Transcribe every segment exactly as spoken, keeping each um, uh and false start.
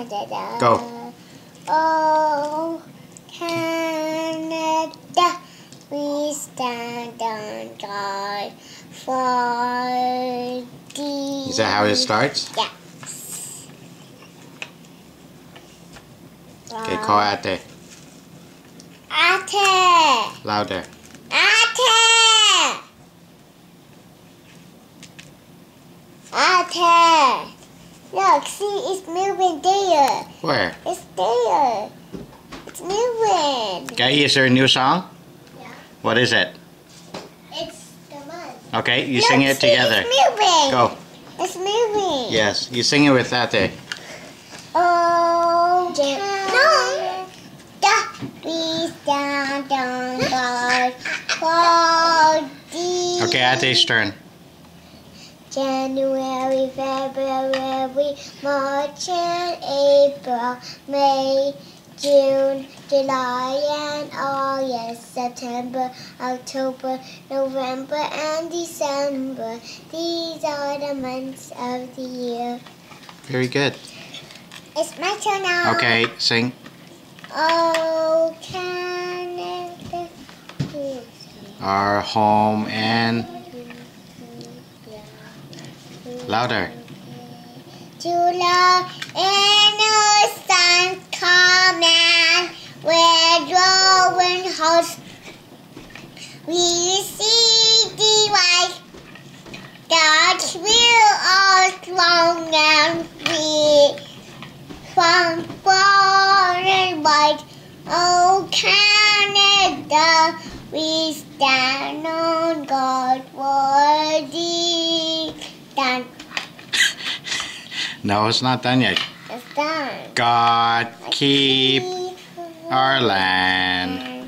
Go. Oh, Canada, we stand on guard for thee. Is that how it starts? Yeah. Okay, call Ate. Ate. Louder. Ate. Ate. Look, see, it's moving there. Where? It's there. It's moving. Okay, is there a new song? Yeah. What is it? It's the mud. Okay, you Look, sing it see, together. It's moving. Go. It's moving. Yes, you sing it with Ate. Oh, Canada, we stand on guard for thee. Okay, Ate's turn. January, February, March and April, May, June, July and August, September, October, November and December. These are the months of the year. Very good. It's my turn now. Okay, sing. Oh, Canada. Our home and louder. July and the sun come and we're drawing house. We see the white God's will all strong and free. From far and wide, oh Canada, we stand on guard for thee. Done. No, it's not done yet. It's done. God keep our land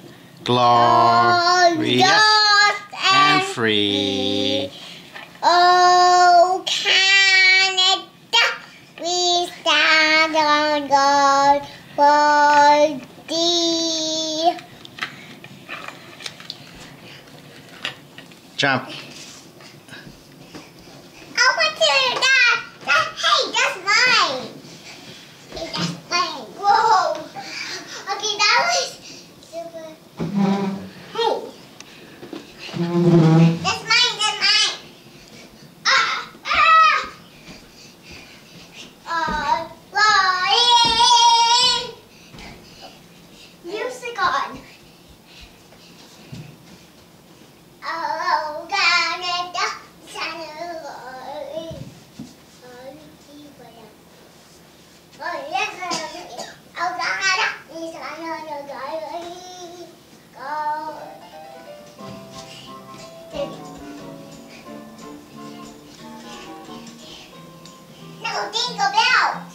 glorious and free. Oh, Canada, we stand on guard for thee. Jump. I want to that. that hey, that's mine. Hey, that's mine. Whoa. Okay, that was super. Hey. That's mine, that's mine. Ah, ah. Uh, flying. Music on. Oh, Canada. No, jingle bells.